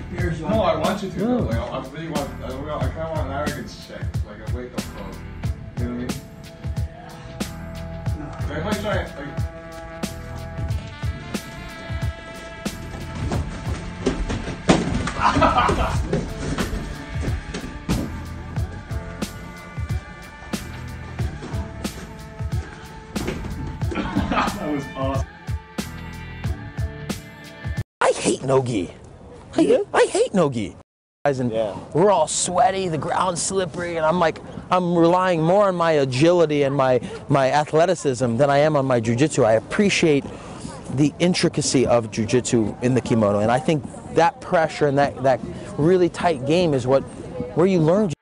No, I want you to. Though. Like, I really want. I kind of want an arrogance check, like a wake up call. You know what I mean? No. If I try it, like. That was awesome. I hate no-gi. I hate no-gi. And we're all sweaty, the ground's slippery, and I'm relying more on my agility and my athleticism than I am on my jiu-jitsu. I appreciate the intricacy of jiu-jitsu in the kimono, and I think that pressure and that really tight game is where you learn